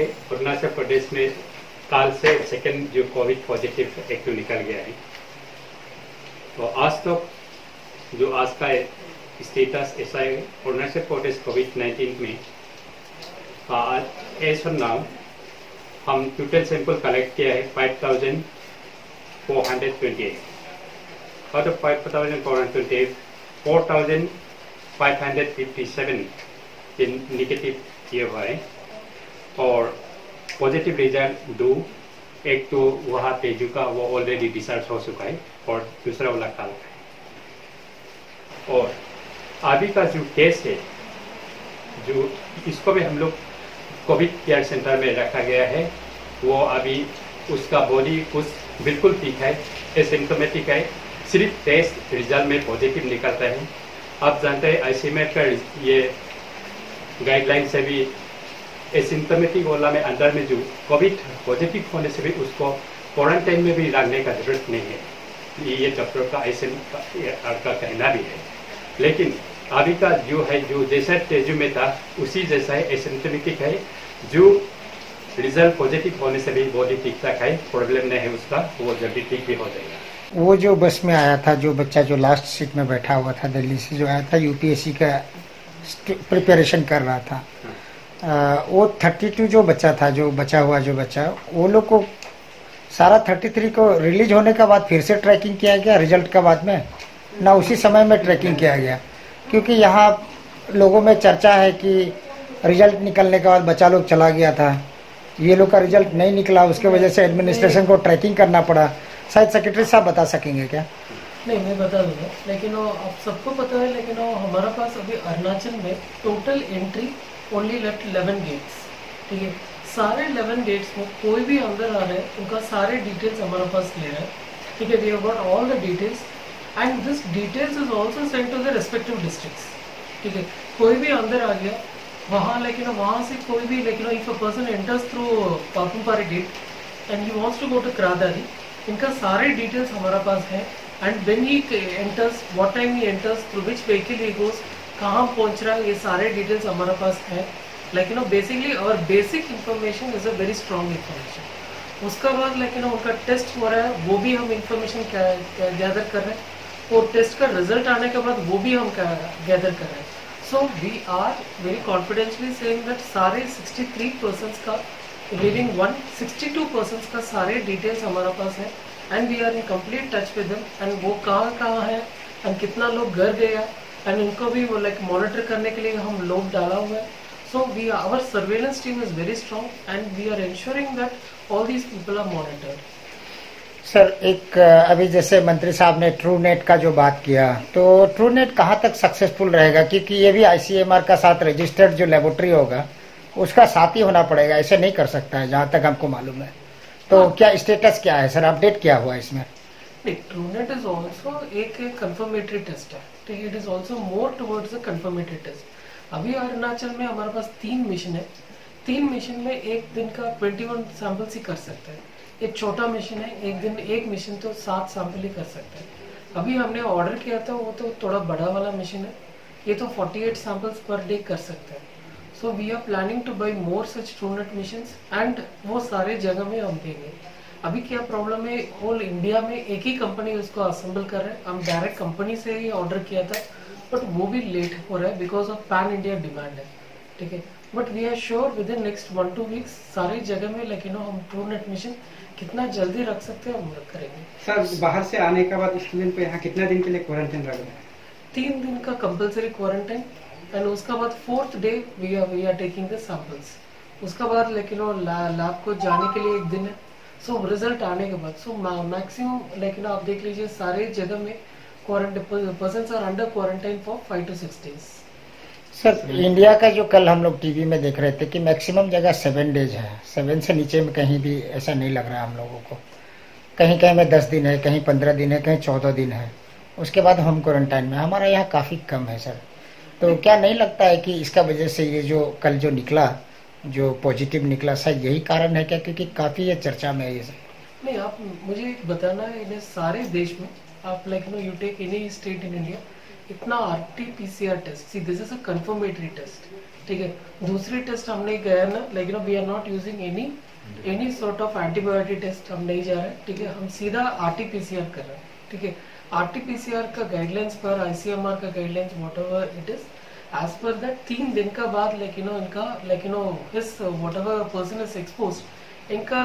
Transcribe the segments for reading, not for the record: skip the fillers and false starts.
अरुणाचल प्रदेश में काल से सेकंड जो कोविड पॉजिटिव एक्टिव निकल गया है। तो आज तक जो आज का स्टेटस ऐसा है, अरुणाचल प्रदेश कोविड-19 में एज ऑफ नाउ हम टोटल सैंपल कलेक्ट किया है 5,428। आउट ऑफ 5,428, 4,557 नेगेटिव ये हुआ है और पॉजिटिव रिजल्ट 2, एक तो वहाँ तेजू का वो ऑलरेडी डिस्चार्ज हो चुका है और दूसरा वाला काल का है। और अभी का जो केस है, जो इसको भी हम लोग कोविड केयर सेंटर में रखा गया है, वो अभी उसका बॉडी कुछ बिल्कुल ठीक है, एसिम्टोमेटिक है, सिर्फ टेस्ट रिजल्ट में पॉजिटिव निकलता है। आप जानते हैं आईसीएमआर का ये गाइडलाइन से भी एसिम्टोमेटिक वाला में अंदर में जो कोविड पॉजिटिव होने से भी उसको क्वारंटाइन में भी रखने का जरूरत नहीं है, ये डॉक्टर का का कहना भी है। लेकिन अभी का जो है, जो जैसा तेजू में था उसी जैसा है, एसिम्टोमेटिक है, जो रिजल्ट पॉजिटिव होने से भी बॉडी ठीक ठाक है, प्रॉब्लम नहीं है उसका, वो जल्दी ठीक भी हो जाएगा। वो जो बस में आया था, जो बच्चा जो लास्ट सीट में बैठा हुआ था, दिल्ली से जो आया था, यूपीएससी का प्रिपरेशन कर रहा था, वो 32 जो बच्चा था, जो बचा हुआ जो बच्चा, वो लोग को सारा 33 को रिलीज होने के बाद फिर से ट्रैकिंग किया गया रिजल्ट का बाद में, ना उसी समय में ट्रैकिंग किया गया, क्योंकि यहाँ लोगों में चर्चा है कि रिजल्ट निकलने के बाद बच्चा लोग चला गया था, ये लोग का रिजल्ट नहीं निकला, उसके वजह से एडमिनिस्ट्रेशन को ट्रैकिंग करना पड़ा। शायद सेक्रेटरी साहब बता सकेंगे क्या? नहीं, मैं बता दूंगा, लेकिन वो आप सबको पता है, लेकिन वो हमारा पास अभी अरुणाचल में total entry only left 11 gates, ठीक है। सारे 11 गेट्स में कोई भी अंदर आ रहे हैं, उनका सारे डिटेल्स हमारे पास क्लियर है, ठीक है। We have got all the details and this details is also sent to the respective districts, ठीक है। कोई भी अंदर आ गया वहाँ, लेकिन वहाँ से कोई भी, लेकिन if a person enters through Papumpare gate and he wants to go to Kradaadi, इनका सारे डिटेल्स हमारा पास है। And when he enters, what time he enters, through which vehicle he goes, कहाँ पहुँच रहा है, ये सारे डिटेल्स हमारे पास है। लेकिन बेसिकली और basic information is a very strong information. उसका बाद लेकिन उनका टेस्ट हो रहा है, वो भी हम इंफॉर्मेशन गैदर कर रहे हैं, और टेस्ट का रिजल्ट आने के बाद वो भी हम गैदर कर रहे हैं। So we are very confidently saying that सारे 63 पर्सन्स का लिविंग 162 पर्सन्स का सारे डिटेल्स हमारा पास है and we are in complete touch with them and वो कहाँ है एंड कितना लोग घर गया एंड उनको भी वो लाइक मॉनिटर करने के लिए हम लोग डाला हुआ है। So our surveillance team is very strong and we are ensuring that all these people are monitored. Sir, एक अभी जैसे मंत्री साहब ने ट्रू नेट का जो बात किया, तो ट्रू नेट कहाँ तक सक्सेसफुल रहेगा? क्योंकि ये भी आईसीएमआर का साथ रजिस्टर्ड जो लेबोरेटरी होगा उसका साथ ही होना पड़ेगा, ऐसे नहीं कर सकता है जहाँ तक हमको मालूम है। तो क्या स्टेटस क्या है सर, अपडेट क्या हुआ इसमें? ट्रू नेट इज ऑल्सो एक कंफर्मेटरी टेस्ट है, it is also more towards a confirmatory test. अभी अरुणाचल में हमारे पास 3 मिशन है, 3 मिशन में एक दिन का 21 सैंपल्स ही कर सकते हैं। एक छोटा मिशन है, एक दिन एक मिशन तो 7 सैंपल ही कर सकते हैं। अभी हमने ऑर्डर किया था, वो तो थोड़ा बड़ा वाला मिशन है, ये तो 48 सैंपल्स पर डे कर सकते हैं। So we are planning to buy more such TrueNat machines and वो सारे जगह में हम देंगे। अभी क्या प्रॉब्लम है, होल इंडिया में एक ही कंपनी उसको असेंबल कर रहे हैं, हम डायरेक्ट कंपनी से ही ऑर्डर किया था, बट वो भी लेट हो रहा है because of pan India demand है, ठीक है। But we are sure within next 1-2 weeks सारी जगह में लेकिन हम ट्रूनेट मिशन कितना जल्दी रख सकते हैं हम करेंगे। सर, बाहर से आने के बाद स्टूडेंट को यहाँ कितना दिन के लिए क्वारंटाइन रखना है? 3 दिन का कंपलसरी क्वारंटाइन एंड उसका बाद 4th day we are taking the samples. उसका बाद लेकिन लैब को जाने के लिए 1 दिन है। सो रिजल्ट आने के बाद मैक्सिमम लेकिन आप देख लीजिए सारे जगह में persons are under quarantine for 5 to 6 days। Sir, India का जो कल हम लोग टीवी में देख रहे थे कि मैक्सिमम जगह 7 डेज है, 7 से नीचे में कहीं भी ऐसा नहीं लग रहा हम लोगों को। कहीं कहीं में 10 दिन है, कहीं 15 दिन है, कहीं 14 दिन है, उसके बाद होम क्वारंटाइन में। हमारा यहाँ काफी कम है सर। तो क्या नहीं लगता है कि इसका वजह से ये जो कल जो निकला, जो पॉजिटिव निकला, शायद यही कारण है क्या? क्योंकि काफी ये चर्चा में है ये सब। नहीं, आप मुझे बताना है, इन्हें सारे देश में आप you take any state in India, इतना RT-PCR test, see this is a confirmatory test, ठीक है। दूसरी टेस्ट हम नहीं गए ना, लेकिन we are not using any sort of antibiotic test हम नहीं जा रहे हैं, ठीक है। हम सीधा RT-PCR कर रहे हैं, ठीक है। RT-PCR का गाइडलाइंस पर ICMR का guidelines whatever it is, as per that 3 दिन का बाद इनका his whatever person is exposed, इनका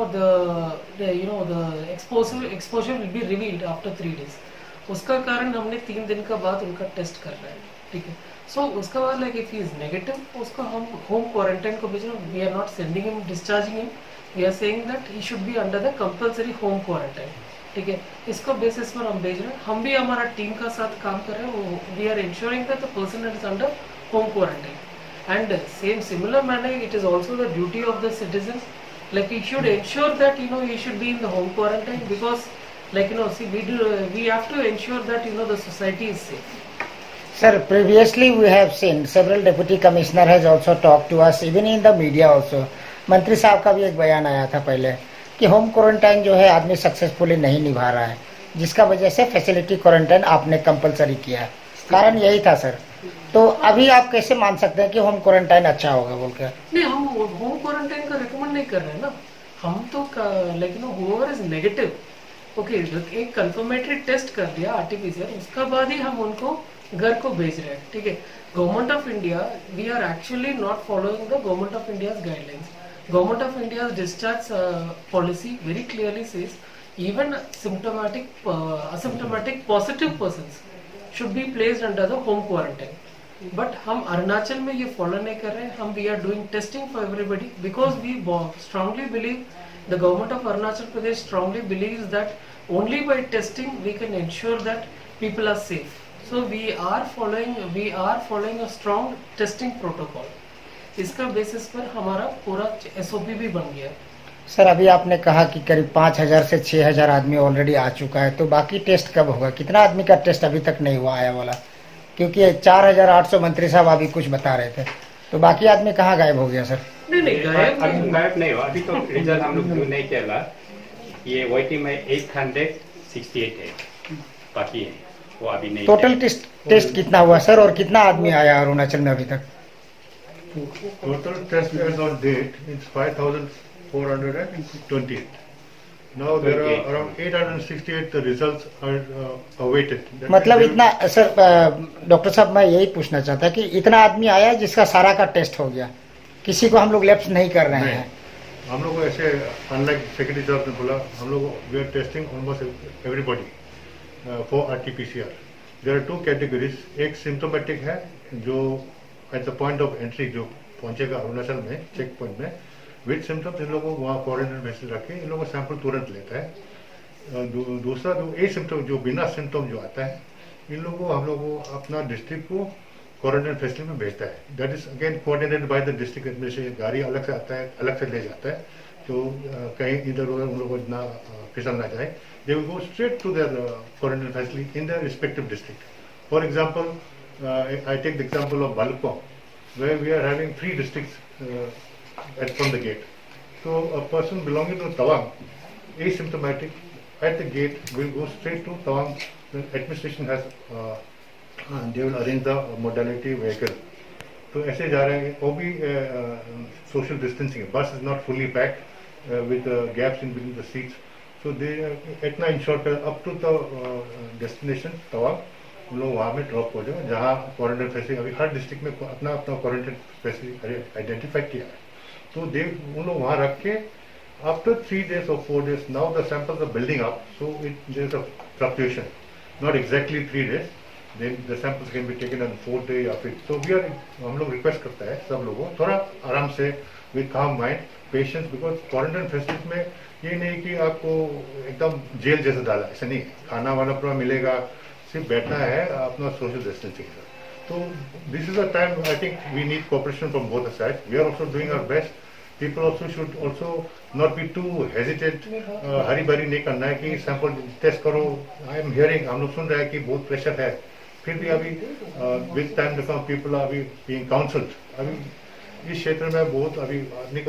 the exposure will be revealed after 3 days। उसका कारण हमने 3 दिन का बाद उनका टेस्ट कर रहे हैं, ठीक है। सो उसका बाद इफ ही इज नेगेटिव, उसको हम होम क्वारंटाइन को भेज रहे हैं। We are not sending him, discharging him, we are saying that he should be under the compulsory home quarantine, ठीक है। इसको बेसिस पर हम भेज रहे हैं। हम भी हमारा टीम का साथ काम कर रहे हैं, we are ensuring that the person is under home quarantine. And similar manner it is also the duty of the citizens, he should ensure that he should be in the home quarantine, because see, we have to ensure that the society is safe. Sir, previously we have seen several deputy commissioner has also talked to us, even in the media also. मंत्री साहब का भी एक बयान आया था पहले कि होम क्वारंटाइन जो है आदमी सक्सेसफुली नहीं निभा रहा है, जिसका वजह से फैसिलिटी क्वारंटाइन आपने कंपलसरी किया, कारण यही था सर। तो अभी आप कैसे मान सकते हैं कि होम क्वारंटाइन अच्छा होगा बोल के? नहीं, हम होम क्वारंटाइन का रिकमेंड नहीं कर रहे हैं ना, हम तो whoever is negative, ओके, एक कंफर्मेटरी टेस्ट कर दिया RT-PCR, उसका बाद ही हम उनको घर को भेज रहे हैं, ठीक है। Government of India, we are actually not following the government of India's guidelines. Government of India's discharge policy very clearly says even asymptomatic positive persons should be placed under the home quarantine. But हम अरुणाचल में ये follow नहीं कर रहे हैं, हम we are doing testing for everybody because we strongly believe, the government of Arunachal Pradesh strongly believes that only by testing we can ensure that people are safe. So we are following a strong testing protocol. इसका basis पर हमारा पूरा SOP भी बन गया। Sir, अभी आपने कहा कि करीब 5000 से 6000 आदमी ऑलरेडी आ चुका है, तो बाकी टेस्ट कब होगा? कितना आदमी का टेस्ट अभी तक नहीं हुआ आया वाला? क्योंकि 4800 मंत्री साहब अभी कुछ बता रहे थे, तो बाकी आदमी कहाँ गायब हो गया सर? नहीं गायब नहीं हुआ, अभी तो रिजल्ट हम लोग नहीं किया। ये वोटी में 868 है, बाकी है वो अभी नहीं। टोटल टेस्ट कितना हुआ सर, और कितना आदमी आया अरुणाचल में अभी तक? Total test as on date is 5,428. Now there are around 868 the results are awaited. मतलब इतना सर, डॉक्टर साहब मैं यही पूछना चाहता कि इतना आदमी आया जिसका सारा का टेस्ट हो गया, किसी को हम लोग लैप्स नहीं कर रहे हैं? हम लोग ऐसे अनलाइक सेक्रेटरी साहब ने बोला, हम लोग we are testing almost everybody for RT-PCR। There are 2 categories, एक सिम्टोमेटिक है जो at the point of entry जो पहुंचेगा अरुणाचल में चेक पॉइंट में विद सिम्टम्स, इन लोगों को वहाँ क्वारंटाइन में रख के इन लोगों को सैंपल तुरंत लेता है। दूसरा जो सिम्टम जो बिना सिम्टम जो आता है, इन लोगों को हम लोग अपना डिस्ट्रिक्ट को क्वारंटाइन फैसिलिटी में भेजता है। That is again coordinated by the district administration. गाड़ी अलग से आता है, अलग से ले जाता है, तो कहीं इधर उधर उन लोगों को इतना फिसल ना जाए। They will go straight to their quarantine facility in their respective district. For example, I take the example of Balukong, where we are having 3 districts from the gate. So a person belonging to Tawang, asymptomatic, at the gate will go straight to Tawang. The administration has, they will arrange the modality vehicle. So ऐसे जा रहे हैं, वो भी social distancing. Bus is not fully packed with gaps in between the seats. So they इतना ensure कर up to the destination Tawang, उन लोग वहाँ में ड्रॉप हो जाए, जहाँ क्वारंटाइन फैसिलिटी अभी हर डिस्ट्रिक्ट में अपना क्वारंटाइन फैसिलिटी आइडेंटिफाई किया है, तो उन लोग वहाँ रख के after 3 days or 4 days, now the samples are building up, so it there is a fluctuation, not exactly 3 days, then the samples can be taken on 4th day या फिर। तो वी आर, हम लोग रिक्वेस्ट करता है सब लोगों थोड़ा आराम से with calm mind, patience, because quarantine facility में ये नहीं कि आपको एकदम जेल जैसे डाला, ऐसा नहीं, खाना वाना पूरा मिलेगा, सिर्फ बैठना है अपना सोशल डिस्टेंसिंग। तो this is a time I think we need cooperation from both the sides. We are also doing our best. People also should also not be to hesitate, हरी भरी नहीं करना है कि सैंपल टेस्ट करो। I am hearing, हम लोग सुन रहे हैं कि बहुत प्रेशर है, फिर भी अभी with time to come people are being counselled. अभी इस क्षेत्र में बहुत अभी आदमी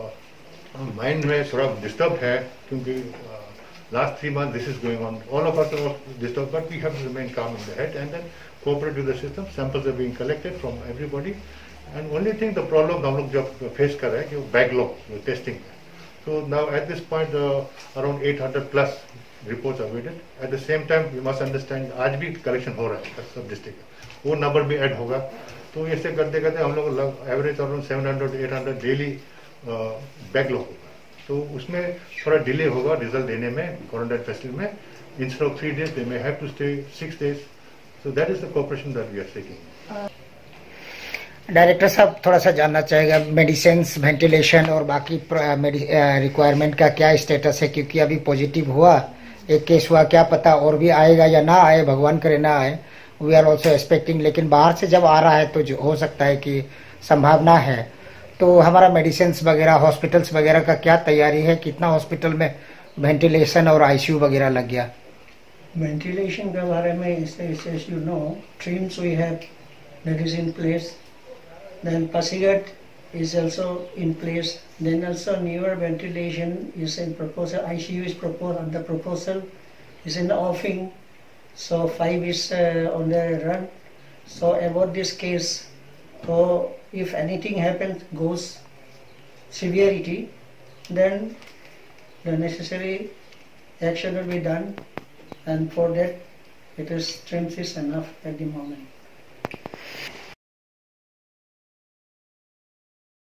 का माइंड में थोड़ा डिस्टर्ब है, क्योंकि last 3 months this is going on. All of us are disturbed, but we have to remain calm in the head and then cooperate with the system. Samples are being collected from everybody and only thing the problem हम लोग जब face कर रहे हैं कि वो backlog testing है. So now at this point around 800 plus reports awaited. At the same time you must understand आज भी कलेक्शन हो रहा है सब डिस्ट्रिक्ट का, वो नंबर भी ऐड होगा. तो ऐसे करते करते हम लोग एवरेज अराउंड 700-800 डेली बैकलॉग होगा. तो उसमें थोड़ा डिले होगा रिजल्ट देने में क्वारंटाइन फैसिलिटी में. Instead of 3 days they may have to stay 6 days. So that is the cooperation that we are taking. Director साहब थोड़ा सा जानना चाहेगा मेडिसिन, वेंटिलेशन और बाकी रिक्वायरमेंट का क्या स्टेटस है, क्योंकि अभी पॉजिटिव हुआ, एक केस हुआ, क्या पता और भी आएगा या ना आए, भगवान करे ना आए. वी आर ऑल्सो एक्सपेक्टिंग, लेकिन बाहर से जब आ रहा है तो हो सकता है कि संभावना है. तो हमारा मेडिसिन वगैरह, हॉस्पिटल्स वगैरह का क्या तैयारी है, कितना हॉस्पिटल में वेंटिलेशन और आईसीयू वगैरह लग गया? वेंटिलेशन के बारे में इस you know teams we have that is in place. Then Pasigat is also in place. Then also newer ventilation is in proposal. ICU is proposed, and the proposal is in the offing. So 5 is on the run. So about this case, so if anything happens, goes severity, then the necessary action will be done. And for that, it is strength is enough at the moment.